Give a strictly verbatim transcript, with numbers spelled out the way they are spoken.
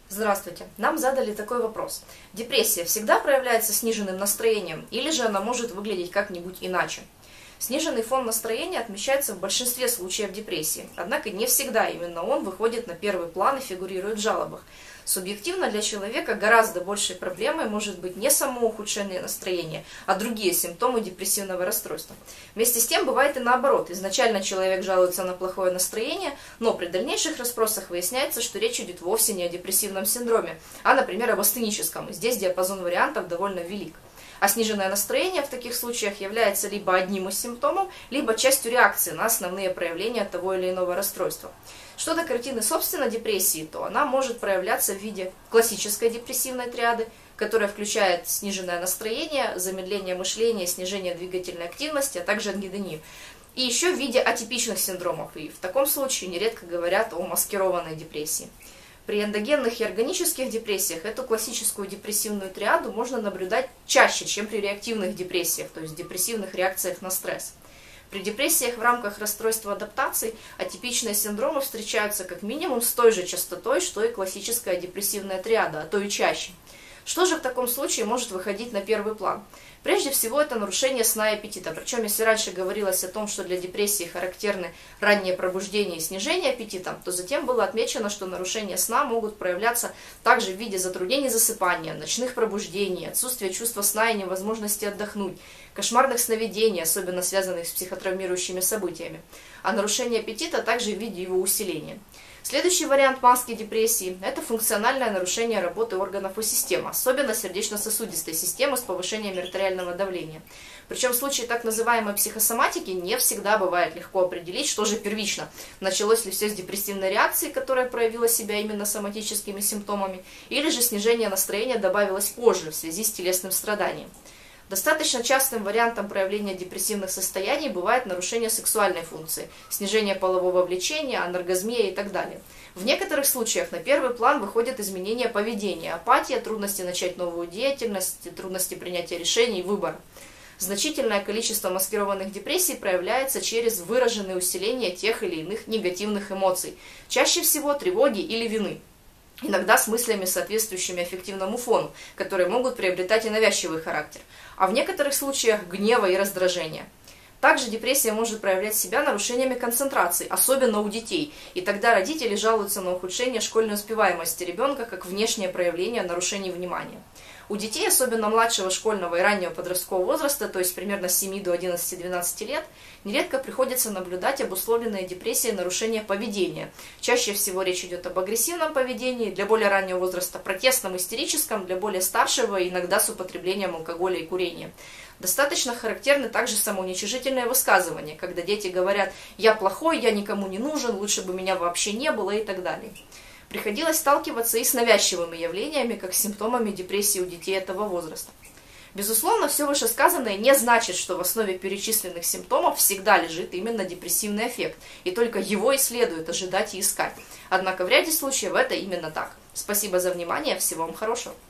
Здравствуйте. Нам задали такой вопрос. Депрессия всегда проявляется сниженным настроением или же она может выглядеть как-нибудь иначе? Сниженный фон настроения отмечается в большинстве случаев депрессии, однако не всегда именно он выходит на первый план и фигурирует в жалобах. Субъективно для человека гораздо большей проблемой может быть не само ухудшение настроения, а другие симптомы депрессивного расстройства. Вместе с тем бывает и наоборот. Изначально человек жалуется на плохое настроение, но при дальнейших расспросах выясняется, что речь идет вовсе не о депрессивном синдроме, а, например, об астеническом. И здесь диапазон вариантов довольно велик. А сниженное настроение в таких случаях является либо одним из симптомов, либо частью реакции на основные проявления того или иного расстройства. Что до картины собственно депрессии, то она может проявляться в виде классической депрессивной триады, которая включает сниженное настроение, замедление мышления, снижение двигательной активности, а также ангидонию. И еще в виде атипичных синдромов, и в таком случае нередко говорят о маскированной депрессии. При эндогенных и органических депрессиях эту классическую депрессивную триаду можно наблюдать чаще, чем при реактивных депрессиях, то есть депрессивных реакциях на стресс. При депрессиях в рамках расстройства адаптации атипичные синдромы встречаются как минимум с той же частотой, что и классическая депрессивная триада, а то и чаще. Что же в таком случае может выходить на первый план? Прежде всего, это нарушение сна и аппетита. Причем, если раньше говорилось о том, что для депрессии характерны раннее пробуждение и снижение аппетита, то затем было отмечено, что нарушения сна могут проявляться также в виде затруднений засыпания, ночных пробуждений, отсутствия чувства сна и невозможности отдохнуть, кошмарных сновидений, особенно связанных с психотравмирующими событиями, а нарушение аппетита также в виде его усиления. Следующий вариант маски депрессии – это функциональное нарушение работы органов и систем, особенно сердечно-сосудистой системы с повышением артериального давления. Причем в случае так называемой психосоматики не всегда бывает легко определить, что же первично. Началось ли все с депрессивной реакции, которая проявила себя именно соматическими симптомами, или же снижение настроения добавилось позже в связи с телесным страданием. Достаточно частым вариантом проявления депрессивных состояний бывает нарушение сексуальной функции, снижение полового влечения, аноргазмия и так далее. В некоторых случаях на первый план выходят изменения поведения, апатия, трудности начать новую деятельность, трудности принятия решений и выбора. Значительное количество маскированных депрессий проявляется через выраженное усиление тех или иных негативных эмоций, чаще всего тревоги или вины. Иногда с мыслями, соответствующими аффективному фону, которые могут приобретать и навязчивый характер, а в некоторых случаях гнева и раздражения. Также депрессия может проявлять себя нарушениями концентрации, особенно у детей, и тогда родители жалуются на ухудшение школьной успеваемости ребенка как внешнее проявление нарушений внимания. У детей, особенно младшего школьного и раннего подросткового возраста, то есть примерно с семи до одиннадцати-двенадцати лет, нередко приходится наблюдать обусловленные депрессией нарушения поведения. Чаще всего речь идет об агрессивном поведении, для более раннего возраста протестном, истерическом, для более старшего иногда с употреблением алкоголя и курения. Достаточно характерны также самоуничижительные высказывания, когда дети говорят «я плохой, я никому не нужен, лучше бы меня вообще не было» и так далее. Приходилось сталкиваться и с навязчивыми явлениями, как с симптомами депрессии у детей этого возраста. Безусловно, все вышесказанное не значит, что в основе перечисленных симптомов всегда лежит именно депрессивный эффект, и только его и следует ожидать и искать. Однако в ряде случаев это именно так. Спасибо за внимание, всего вам хорошего.